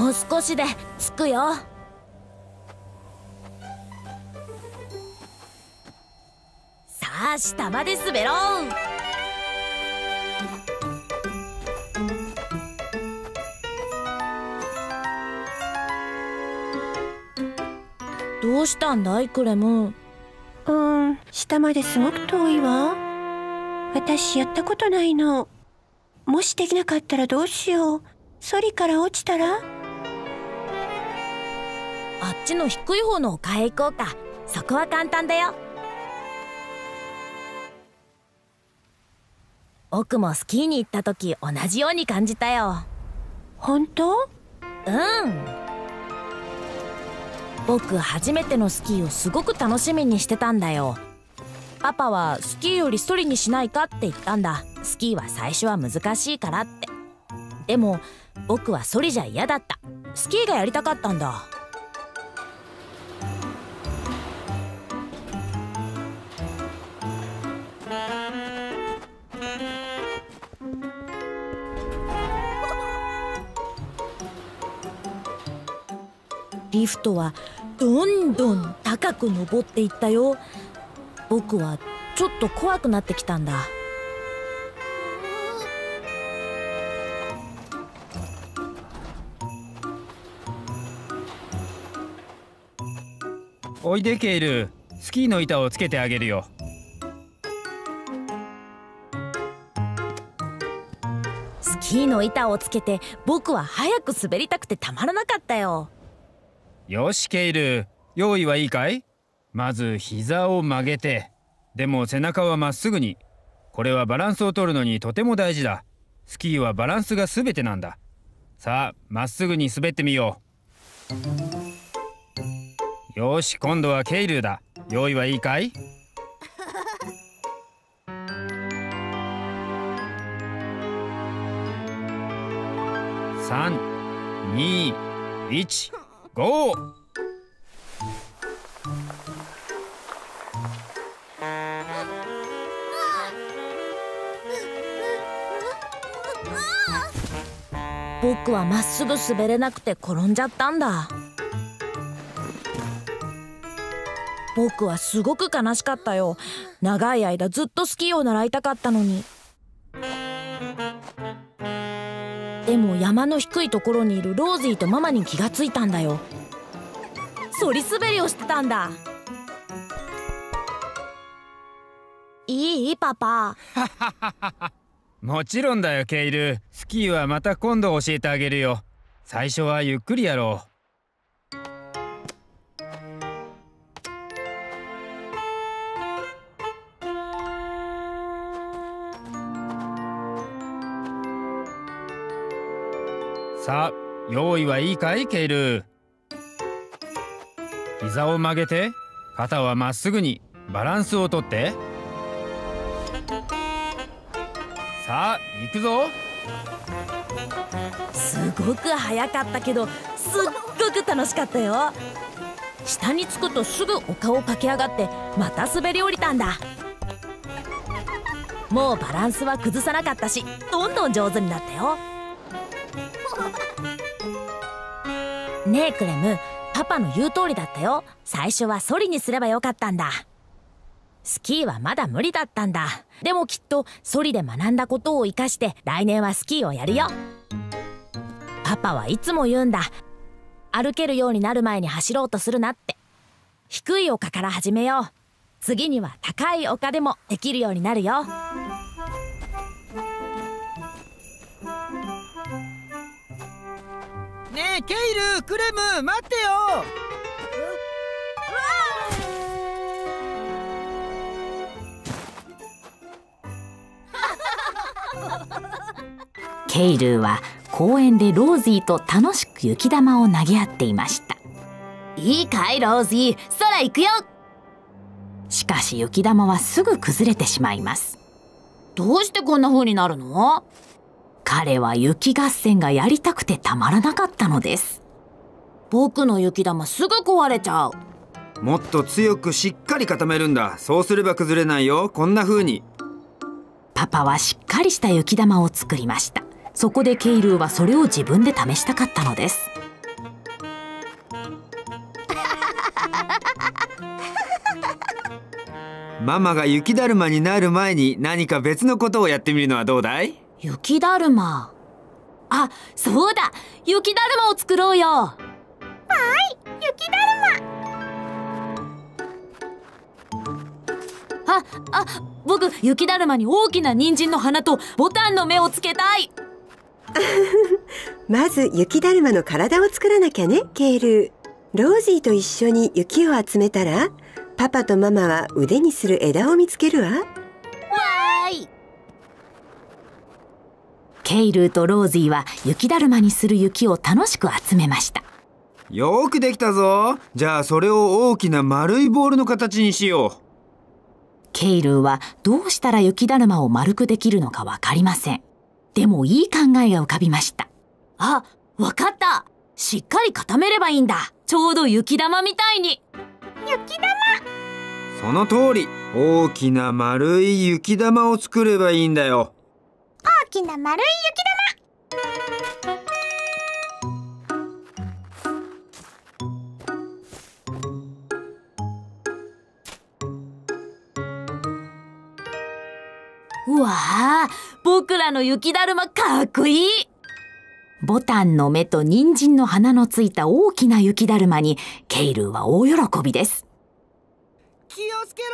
もう少しで着くよ。さあ下まで滑ろう。どうしたんだいクレム？ 下まですごく遠いわ。私やったことないの。もしできなかったらどうしよう。ソリから落ちたら？ あっちの低い方の丘へ行こうか。そこは簡単だよ。僕もスキーに行った時同じように感じたよ。 本当？ 僕初めてのスキーをすごく楽しみにしてたんだよ。パパはスキーよりソリにしないかって言ったんだ。スキーは最初は難しいからって。でも僕はソリじゃ嫌だった。スキーがやりたかったんだ。リフトはどんどん高く登っていったよ。僕はちょっと怖くなってきたんだ。 おいでケイル、スキーの板をつけてあげるよ。 スキーの板をつけて僕は早く滑りたくてたまらなかったよ。 よしケイル、用意はいいかい？まず膝を曲げて、でも背中はまっすぐに。これはバランスを取るのにとても大事だ。スキーはバランスが全てなんだ。さあまっすぐに滑ってみよう。よし、今度はケイルだ。用意はいいかい？3、2、1、ゴー！ 僕はまっすぐ滑れなくて転んじゃったんだ。僕はすごく悲しかったよ。長い間ずっとスキーを習いたかったのに。でも山の低いところにいるローズィとママに気がついたんだよ。そり滑りをしてたんだ。いいパパ。 もちろんだよケイル。スキーはまた今度教えてあげるよ。最初はゆっくりやろう。さあ用意はいいかいケイル？膝を曲げて肩はまっすぐに。バランスをとって。さあ行くぞ。 すごく速かったけどすっごく楽しかったよ。下に着くとすぐ丘を駆け上がってまた滑り降りたんだ。もうバランスは崩さなかったしどんどん上手になったよ。ねえクレム、パパの言う通りだったよ。最初はソリにすればよかったんだ。スキーはまだ無理だったんだ。でもきっとソリで学んだことを生かして来年はスキーをやるよ。パパはいつも言うんだ。歩けるようになる前に走ろうとするなって。低い丘から始めよう。次には高い丘でもできるようになるよ。 ねえケイル、クレム待ってよ。 ケイルーは公園でローズィと楽しく雪玉を投げ合っていました。 いいかいローズィ、空行くよ。 しかし雪玉はすぐ崩れてしまいます。 どうしてこんな風になるの？ 彼は雪合戦がやりたくてたまらなかったのです。 僕の雪玉すぐ壊れちゃう。 もっと強くしっかり固めるんだ。そうすれば崩れないよ。こんな風に。 パパはしっかりした雪玉を作りました。そこでケイルーはそれを自分で試したかったのです。 ママが雪だるまになる前に何か別のことをやってみるのはどうだい？ 雪だるま。あ、そうだ、雪だるまを作ろうよ。 雪だる僕、雪だるまに大きな人参の花とボタンの目をつけたい。 ま。まず雪だるまの体を作らなきゃね、ケール。ロージーと一緒に雪を集めたら、パパとママは腕にする枝を見つけるわ。 わーい。ケイルーとロージーは雪だるまにする雪を楽しく集めました。 よくできたぞ。じゃあそれを大きな丸いボールの形にしよう。 ケイルーはどうしたら雪だるまを丸くできるのかわかりません。でもいい考えが浮かびました。あ、わかった。しっかり固めればいいんだ。ちょうど雪玉みたいに。 雪玉。 その通り。大きな丸い雪玉を作ればいいんだよ。 大きな丸い雪うわあ、僕らの雪だるまかっこいい。ボタンの目と人参の花のついた大きな雪だるまにケイルーは大喜びです。 気をつけろ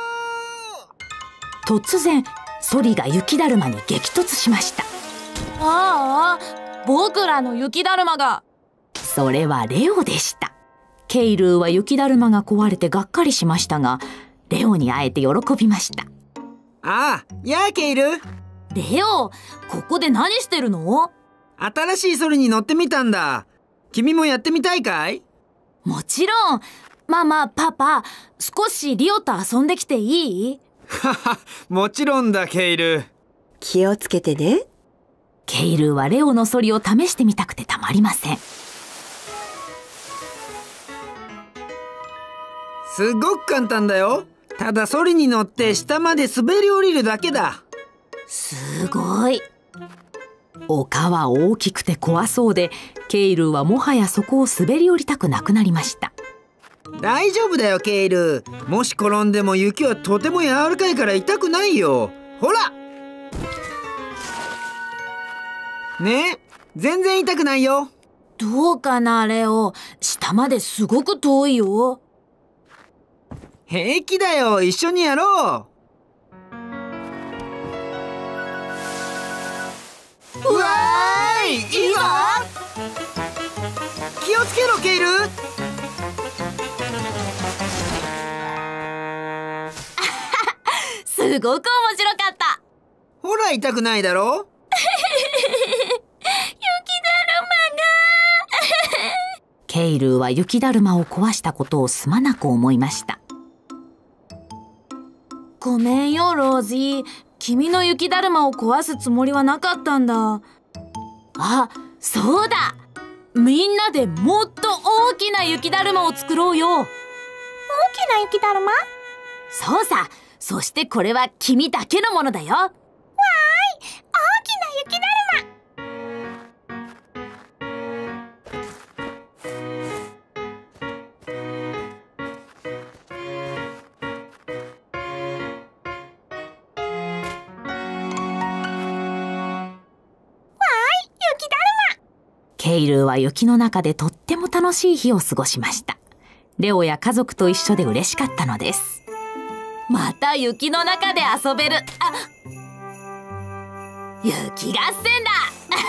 ー。突然ソリが雪だるまに激突しました。 ああ、僕らの雪だるまが。 それはレオでした。ケイルーは雪だるまが壊れてがっかりしましたが、レオに会えて喜びました。 ああ、やあケイル。 レオ、ここで何してるの？ 新しいソリに乗ってみたんだ。君もやってみたいかい？ もちろん。ママ、パパ、少しリオと遊んできていい？ はは、もちろんだケイル。 気をつけてね。 ケイルーはレオのソリを試してみたくてたまりません。 すごく簡単だよ。ただソリに乗って下まで滑り降りるだけだ。 すごい。 丘は大きくて怖そうで、ケイルーはもはやそこを滑り降りたくなくなりました。 大丈夫だよケイル。もし転んでも雪はとても柔らかいから痛くないよ。ほらねえ、全然痛くないよ。 どうかなレオ、下まですごく遠いよ。 平気だよ、一緒にやろう。うわーい、いいぞ。気をつけろケイル。 すごく面白かった。 ほら痛くないだろ。 ケイルーは雪だるまを壊したことをすまなく思いました。 ごめんよロージー、君の雪だるまを壊すつもりはなかったんだ。あ、そうだ、みんなでもっと大きな雪だるまを作ろうよ。 大きな雪だるま？ そうさ、そしてこれは君だけのものだよ。 大きな雪だるま。 ケイルーは雪の中でとっても楽しい日を過ごしました。レオや家族と一緒で嬉しかったのです。 また雪の中で遊べる。あ、雪合戦だ。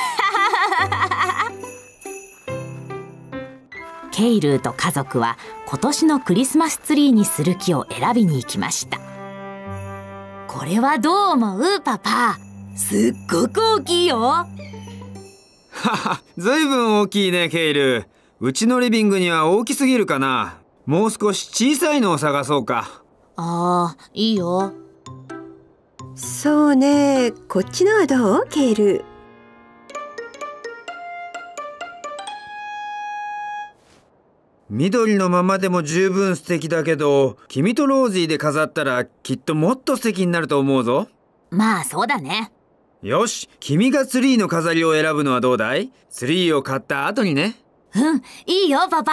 ケイルーと家族は今年のクリスマスツリーにする木を選びに行きました。 これはどう思うパパ？すっごく大きいよ。 はは、ずいぶん大きいねケイル。うちのリビングには大きすぎるかな。もう少し小さいのを探そうか。 ああ、いいよ。 そうね、こっちのはどうケイル。 緑のままでも十分素敵だけど、君とロージーで飾ったらきっともっと素敵になると思うぞ。 まあそうだね。 よし、君がツリーの飾りを選ぶのはどうだい？ツリーを買った後にね。 うん、いいよパパ。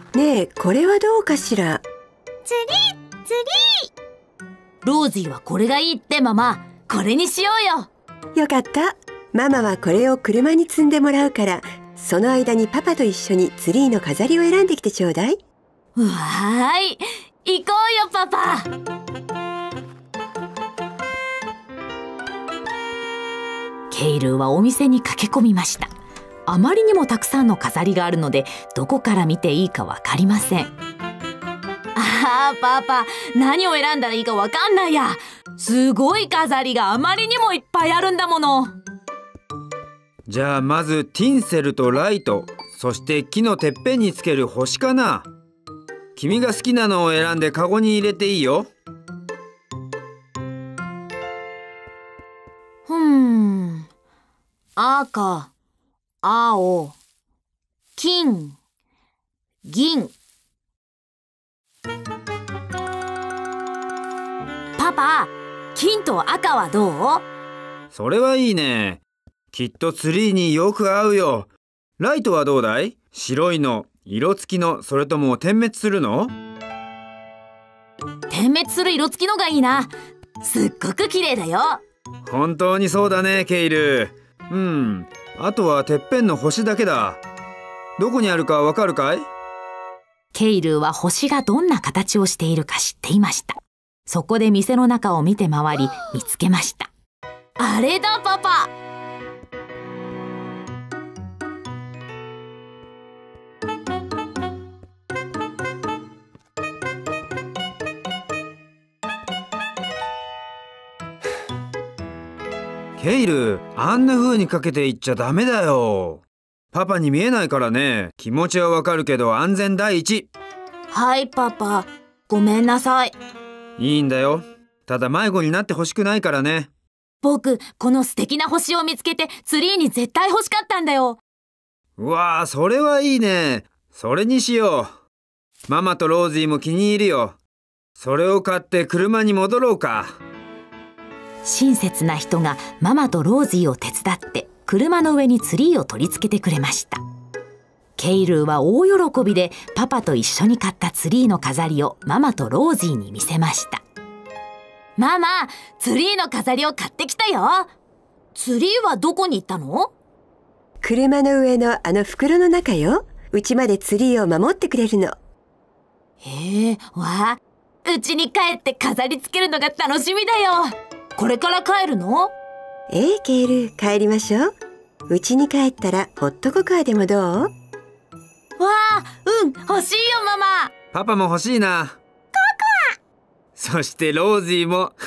ねえ、これはどうかしら。 ツリー、ツロージーはこれがいいってママ。これにしようよ。 よかった。ママはこれを車に積んでもらうから、その間にパパと一緒にツリーの飾りを選んできてちょうだい。 うわーい。行こうよパパ。ケイルーはお店に駆け込みました。あまりにもたくさんの飾りがあるので、どこから見ていいかわかりません。あーパパ、何を選んだらいいかわかんないや。すごい飾りがあまりにもいっぱいあるんだもの。 じゃあまずティンセルとライト、そして木のてっぺんにつける星かな。君が好きなのを選んでカゴに入れていいよ。 赤、青、金、銀。パパ、金と赤はどう？ それはいいね。きっとツリーによく合うよ。ライトはどうだい？白いの、色付きの、それとも点滅するの？ 点滅する色付きのがいいな。すっごく綺麗だよ。 本当にそうだね、ケイル。あとはてっぺんの星だけだ。どこにあるかわかるかい？ ケイルーは星がどんな形をしているか知っていました。そこで店の中を見て回り、見つけました。あれだパパ。 ケイル、あんな風にかけていっちゃダメだよ。パパに見えないからね。気持ちはわかるけど安全第一。 はいパパ、ごめんなさい。 いいんだよ。ただ迷子になってほしくないからね。 僕、この素敵な星を見つけてツリーに絶対欲しかったんだよ。 うわあ、それはいいね。それにしよう。ママとローズィーも気に入るよ。それを買って車に戻ろうか。 親切な人がママとロージーを手伝って車の上にツリーを取り付けてくれました。ケイルーは大喜びでパパと一緒に買ったツリーの飾りをママとロージーに見せました。ママ、ツリーの飾りを買ってきたよ。ツリーはどこに行ったの？ 車の上のあの袋の中よ。うちまでツリーを守ってくれるの。 へえ、わあ、うちに帰って飾り付けるのが楽しみだよ。これから帰るの？ ケイル、帰りましょう。うちに帰ったらホットココアでもどう？ わあ、欲しいよママ。 パパも欲しいな。ココア。そしてロージーも。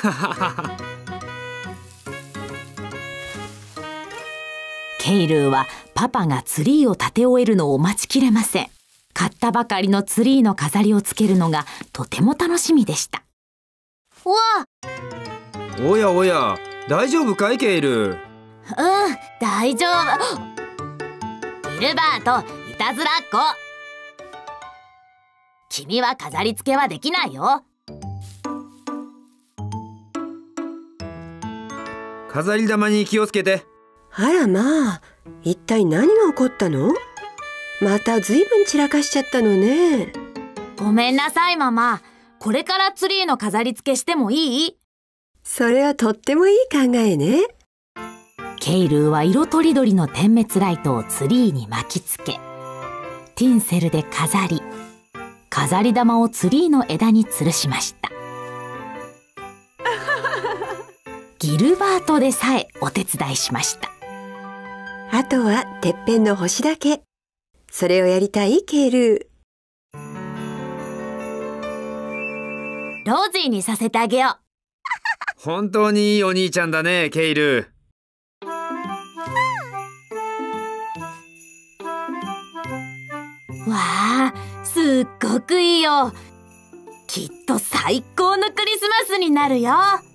ケイルーはパパがツリーを立て終えるのを待ちきれません。買ったばかりのツリーの飾りをつけるのがとても楽しみでした。わあ、 おやおや、大丈夫かいケイル？ 大丈夫。ギルバート、いたずらっ子。君は飾り付けはできないよ。 飾り玉に気をつけて。 あらまあ、一体何が起こったの？またずいぶん散らかしちゃったのね。 ごめんなさいママ。これからツリーの飾り付けしてもいい？ それはとってもいい考えね。 ケイルーは色とりどりの点滅ライトをツリーに巻き付け、ティンセルで飾り玉をツリーの枝に吊るしました。ギルバートでさえお手伝いしました。 あとはてっぺんの星だけ。それをやりたいケイル。 ロージーにさせてあげよう。 本当にいいお兄ちゃんだね、ケイル。 わあ、すっごくいいよ。きっと最高のクリスマスになるよ。